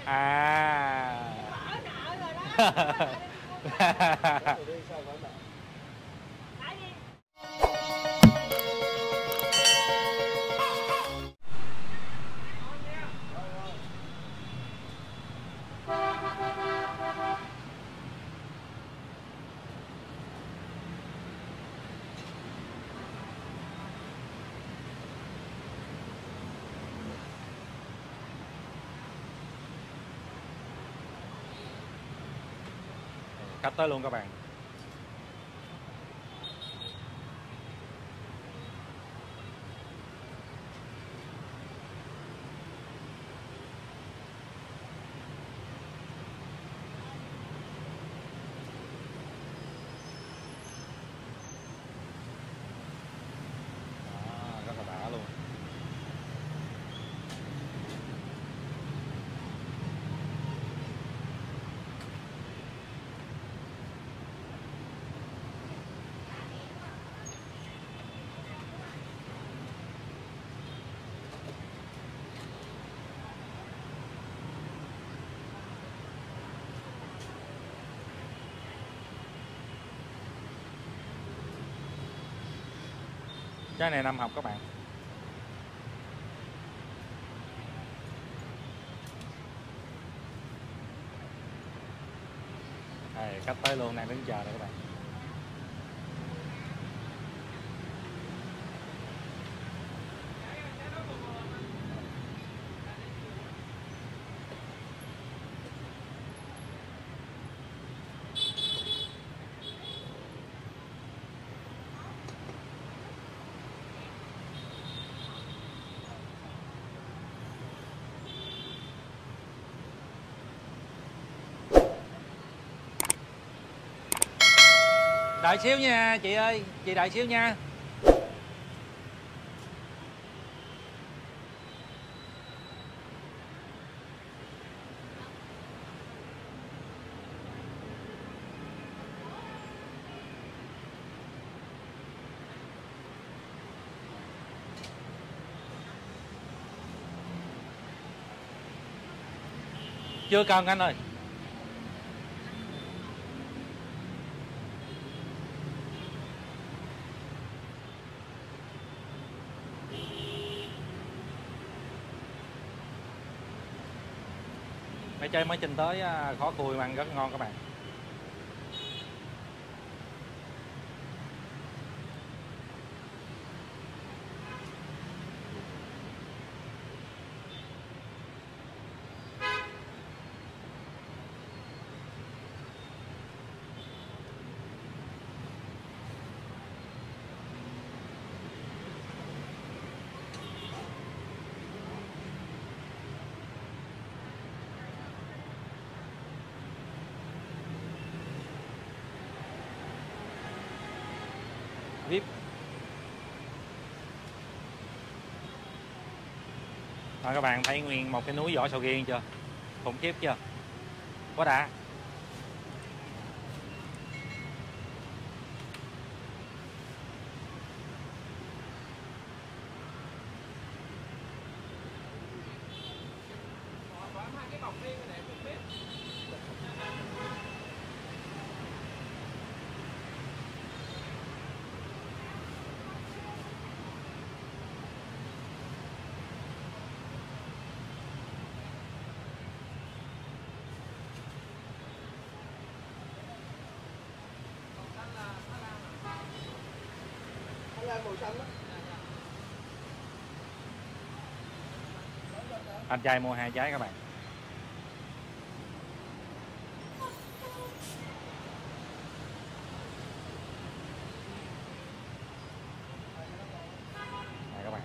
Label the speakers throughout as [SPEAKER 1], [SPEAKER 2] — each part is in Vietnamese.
[SPEAKER 1] À. Cắt tới luôn các bạn. Đó, rất là đã luôn. Trái này 5 học các bạn. Đây, cắt tới luôn, đang đứng chờ đây các bạn. Đợi xíu nha chị ơi, chị đợi xíu nha. Chưa cần anh ơi. Mấy chơi mới trình tới khó cùi mà ăn rất ngon các bạn. VIP. Rồi các bạn thấy nguyên một cái núi vỏ sầu riêng chưa? Khủng khiếp chưa? Quá đã. Anh trai mua 2 trái các bạn. Đây các bạn.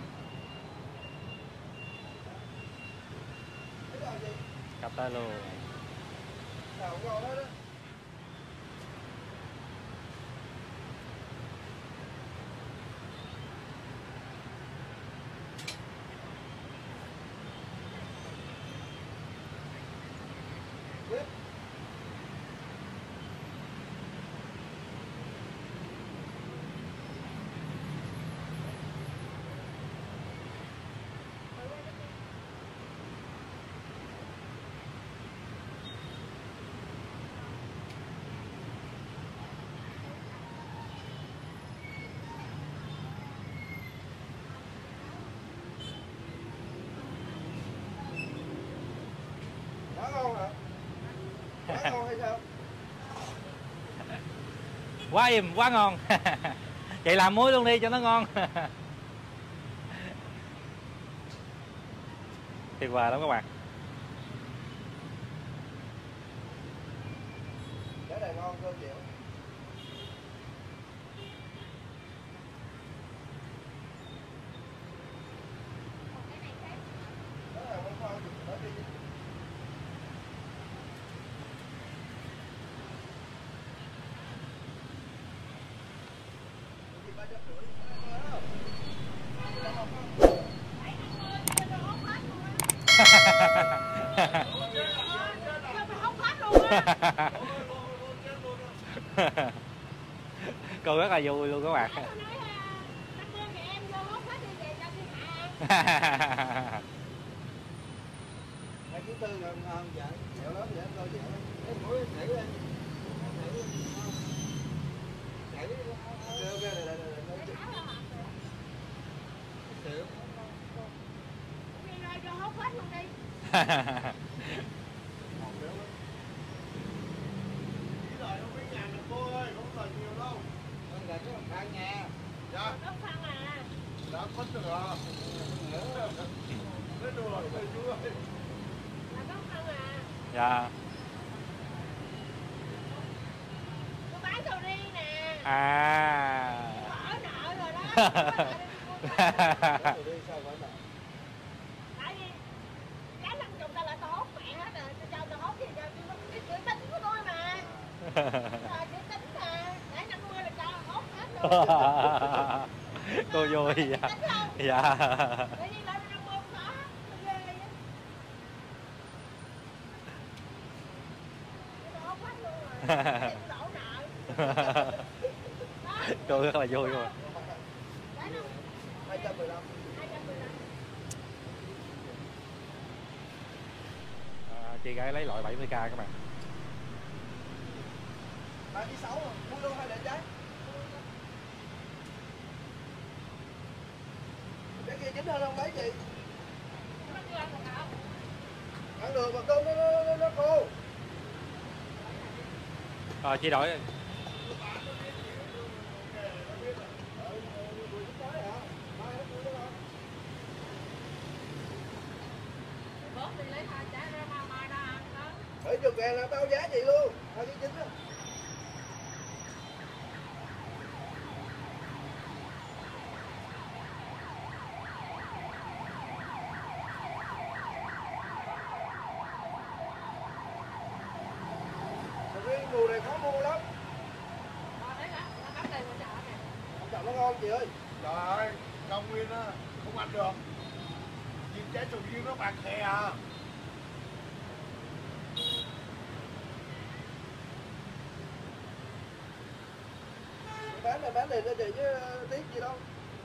[SPEAKER 1] Cắt tới luôn.
[SPEAKER 2] ngon hả? Quá ngon hay sao?
[SPEAKER 1] Quá im, quá ngon. Vậy làm muối luôn đi cho nó ngon. Tuyệt vời lắm các bạn.
[SPEAKER 2] Cái này ngon hơn dẻo.
[SPEAKER 1] Cô rất là vui luôn các bạn.
[SPEAKER 2] Hai ký tư ngon vậy, dẻo lắm vậy, coi dẻo. Cái mũi chảy lên. Chảy. Ok này. Xỉu.
[SPEAKER 3] Đi rồi cho hốt hết luôn đi.
[SPEAKER 2] Dạ.
[SPEAKER 3] Đốt phân à.
[SPEAKER 2] Đã mất rồi à. Lấy đồ rồi thầy chú ơi.
[SPEAKER 3] Là đốt phân à.
[SPEAKER 1] Dạ.
[SPEAKER 3] Cô bán sầu riêng nè.
[SPEAKER 1] À.
[SPEAKER 3] Bỏ nợ rồi đó. Tại vì cái 50 ta là tao hốt mẹ hết rồi. Tao cho tao hốt gì cho cái chữ tính của tôi mà. Rồi chữ tính mà. Để 50 là cho hốt hết luôn.
[SPEAKER 1] Cô vui dạ. Dạ.
[SPEAKER 3] Tự nhiên lại 50 không có. Ghê á. Tao hốt hết luôn rồi. Đổ nợ.
[SPEAKER 1] Cô rất là vui rồi.
[SPEAKER 2] 215.
[SPEAKER 1] Chị gái lấy loại 70k các bạn.
[SPEAKER 2] 3 kg 6 rồi, mua luôn hay để trái? Cái kia chín hơn không lấy chị? Ăn được mà cơm nó khô.
[SPEAKER 1] Rồi chị đổi.
[SPEAKER 2] Bảy chục ngàn là bao giá chị luôn, 2 kg 9 á. Riêng mùa này khó mua lắm. Chọn nó ngon chị ơi. Trời ơi, cao nguyên á, không ăn được. Nhìn trái sầu riêng nó bạc khè à. Bán này cho chị chứ tiếc gì đâu.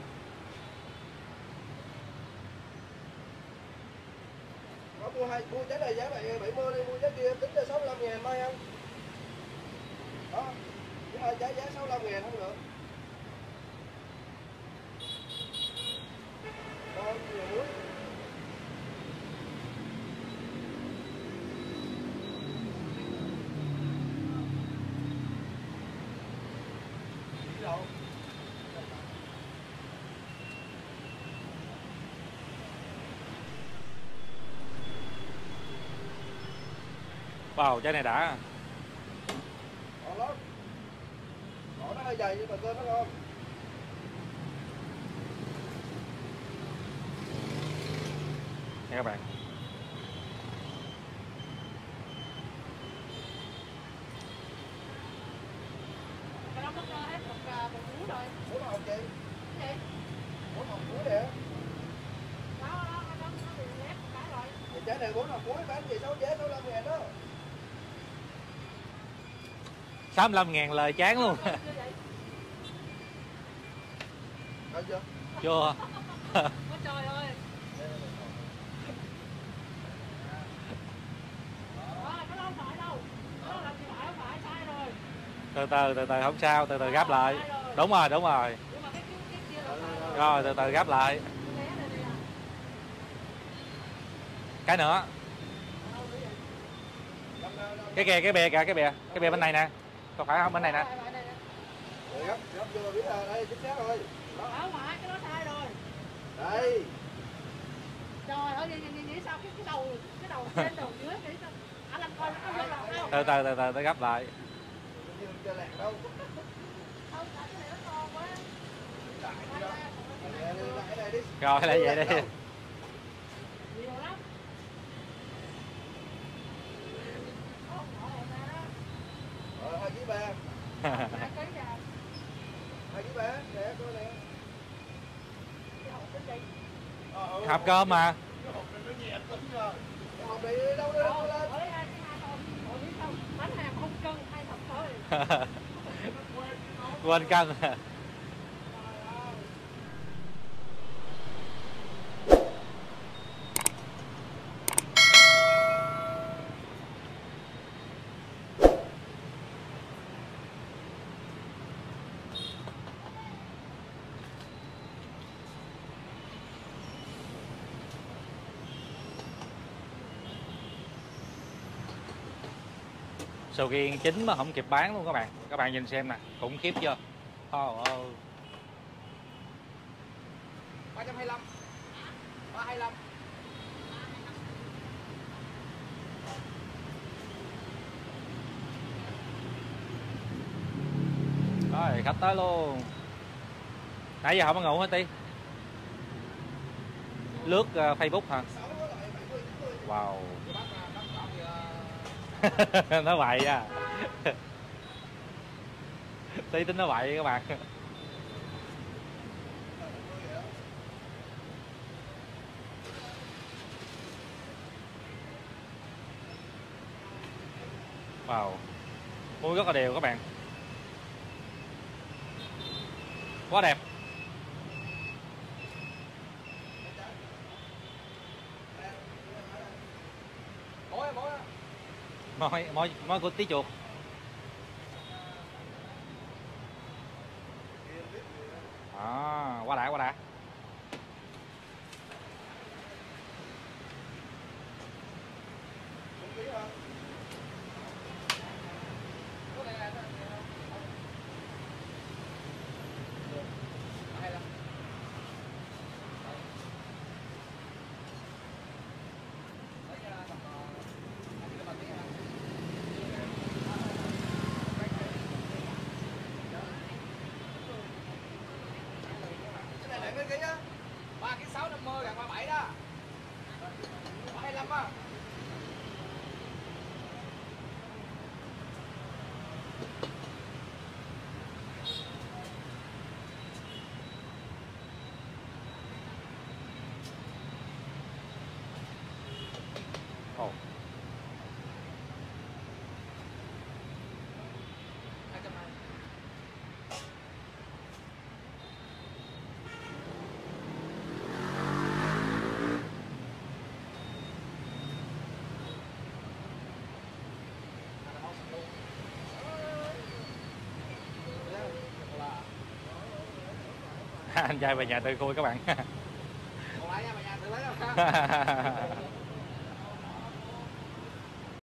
[SPEAKER 2] Có mua trái này giá 70 đi, mua trái kia tính là 65 ngàn mai không? Đó, chứ hai trái giá 65 ngàn không được. Đó, nhiều muối. Đâu?
[SPEAKER 1] Wow, trái này đã.
[SPEAKER 2] Ngon lắm. Vỏ nó hơi dày nhưng mà cơm nó ngon.
[SPEAKER 1] Nha các bạn.
[SPEAKER 2] Bốn hộp chị. Bốn hộp muối nè. Trái này 4 hộp muối bán chị 6 giá 65 ngàn đó.
[SPEAKER 1] 65.000 lời chán luôn.
[SPEAKER 2] Được chưa?
[SPEAKER 1] Chưa.
[SPEAKER 3] Trời ơi.
[SPEAKER 1] Từ từ không sao, từ từ gấp lại. Đúng rồi. Rồi từ từ gấp lại. Cái nữa. cái bè kìa, cái bè bên này nè, có phải không, bên này nè.
[SPEAKER 2] Rồi gấp vô biết là đây chính xác rồi.
[SPEAKER 3] Ở ngoài cái đó sai rồi.
[SPEAKER 2] Đây.
[SPEAKER 3] Trời ơi, nghĩ sao cái đầu trên đầu dưới nghĩ sao? Anh làm coi nó vô lòng không?
[SPEAKER 1] Từ từ gấp lại.
[SPEAKER 2] Nhưng chưa lạc đâu.
[SPEAKER 3] Không, tại cái này nó to quá.
[SPEAKER 2] Lại đây đi.
[SPEAKER 1] Rồi lại vậy đi.
[SPEAKER 3] Nhiều lắm.
[SPEAKER 2] Rồi 2 kg 3.
[SPEAKER 3] 2 kg ra.
[SPEAKER 2] 2 kg 3 nè, coi nè.
[SPEAKER 1] Hộp cơm mà.
[SPEAKER 2] Cái hộp này nó nhẹ tính rồi. Cái hộp này đâu lên.
[SPEAKER 3] Bánh hàng không cân 2 thập thôi.
[SPEAKER 1] Quên cân. Sầu riêng chín mà không kịp bán luôn các bạn nhìn xem nè, khủng khiếp chưa. Oh,
[SPEAKER 2] 325. 325.
[SPEAKER 1] rồi khách tới luôn. Nãy giờ không có ngủ hả Tí? Lướt Facebook hả? Wow. Nó vậy à. Tí tính nó vậy các bạn. Wow, muối rất là đều các bạn, quá đẹp. Mối của Tí chuột. Quá đã.
[SPEAKER 2] Mấy ký á? 3 kg 650 gần 37 đó. 25 á.
[SPEAKER 1] Ồ. Anh trai về nhà tôi khui các bạn.
[SPEAKER 2] Còn lại nha, về nhà tự lấy đâu.